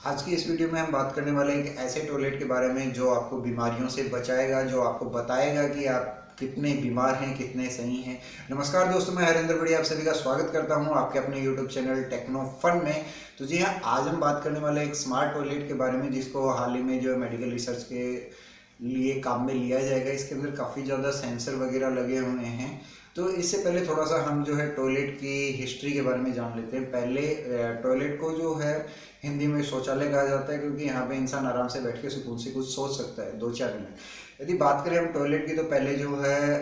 आज की इस वीडियो में हम बात करने वाले एक ऐसे टॉयलेट के बारे में जो आपको बीमारियों से बचाएगा, जो आपको बताएगा कि आप कितने बीमार हैं, कितने सही हैं। नमस्कार दोस्तों, मैं हरिंदर बढ़िया आप सभी का स्वागत करता हूं आपके अपने यूट्यूब चैनल टेक्नो फन में। तो जी हाँ, आज हम बात करने वाले एक स्मार्ट टॉयलेट के बारे में जिसको हाल ही में जो है मेडिकल रिसर्च के लिए काम में लिया जाएगा। इसके अंदर काफ़ी ज़्यादा सेंसर वगैरह लगे हुए हैं। तो इससे पहले थोड़ा सा हम जो है टॉयलेट की हिस्ट्री के बारे में जान लेते हैं। पहले टॉयलेट को जो है हिंदी में शौचालय कहा जाता है, क्योंकि यहाँ पे इंसान आराम से बैठ के सुकून से कुछ सोच सकता है 2-4 मिनट। यदि बात करें हम टॉयलेट की, तो पहले जो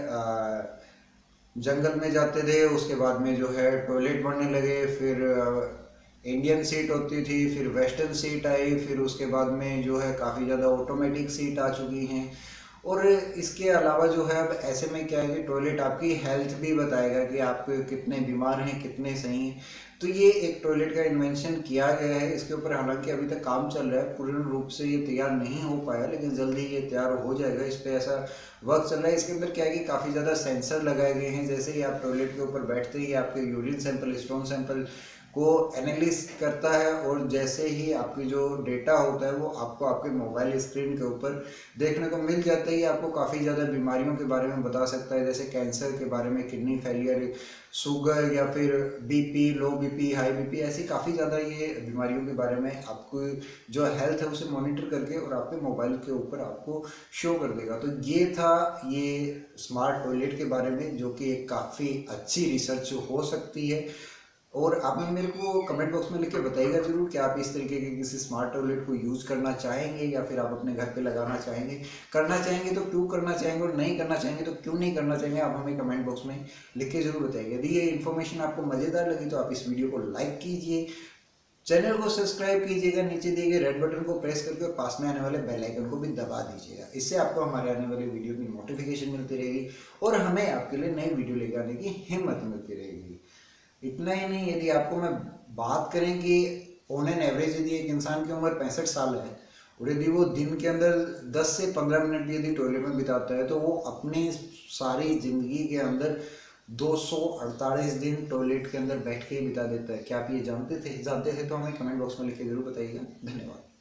है जंगल में जाते थे, उसके बाद में जो है टॉयलेट बनने लगे। फिर इंडियन सीट होती थी, फिर वेस्टर्न सीट आई, फिर उसके बाद में जो है काफ़ी ज़्यादा ऑटोमेटिक सीट आ चुकी हैं। और इसके अलावा जो है अब ऐसे में क्या है कि टॉयलेट आपकी हेल्थ भी बताएगा कि आप कितने बीमार हैं, कितने सही हैं। तो ये एक टॉयलेट का इन्वेंशन किया गया है। इसके ऊपर हालांकि अभी तक काम चल रहा है, पूर्ण रूप से ये तैयार नहीं हो पाया, लेकिन जल्दी ये तैयार हो जाएगा। इस पर ऐसा वर्क चल रहा है। इसके अंदर क्या है कि काफ़ी ज़्यादा सेंसर लगाए गए हैं। जैसे ही आप टॉयलेट के ऊपर बैठते ही आपके यूरिन सैंपल, स्टोन सैंपल को एनालिस करता है, और जैसे ही आपकी जो डेटा होता है वो आपको आपके मोबाइल स्क्रीन के ऊपर देखने को मिल जाता है। ये आपको काफ़ी ज़्यादा बीमारियों के बारे में बता सकता है, जैसे कैंसर के बारे में, किडनी फेलियर, शुगर, या फिर BP, low BP, high BP, ऐसी काफ़ी ज़्यादा ये बीमारियों के बारे में आपको जो हेल्थ है उसे मॉनिटर करके और आपके मोबाइल के ऊपर आपको शो कर देगा। तो ये था ये स्मार्ट टॉयलेट के बारे में, जो कि एक काफ़ी अच्छी रिसर्च हो सकती है। और आप मेरे को कमेंट बॉक्स में लिख के बताइएगा जरूर कि आप इस तरीके के किसी स्मार्ट टॉयलेट को यूज़ करना चाहेंगे, या फिर आप अपने घर पे लगाना चाहेंगे। करना चाहेंगे तो क्यों करना चाहेंगे, और नहीं करना चाहेंगे तो क्यों नहीं करना चाहेंगे, आप हमें कमेंट बॉक्स में लिख के जरूर बताइएगा। यदि ये इन्फॉर्मेशन आपको मज़ेदार लगी तो आप इस वीडियो को लाइक कीजिए, चैनल को सब्सक्राइब कीजिएगा, नीचे दिए गए रेड बटन को प्रेस करके और पास में आने वाले बेल आइकन को भी दबा दीजिएगा। इससे आपको हमारे आने वाली वीडियो की नोटिफिकेशन मिलती रहेगी और हमें आपके लिए नई वीडियो लेकर आने की हिम्मत मिलती रहेगी। इतना ही नहीं, यदि आपको मैं बात करें कि ऑन एन एवरेज यदि एक इंसान की उम्र 65 साल है और यदि वो दिन के अंदर 10 से 15 मिनट यदि टॉयलेट में बिताता है, तो वो अपनी सारी जिंदगी के अंदर 248 दिन टॉयलेट के अंदर बैठ के ही बिता देता है। क्या आप ये जानते थे तो हमें कमेंट बॉक्स में लिख के जरूर बताइएगा। धन्यवाद।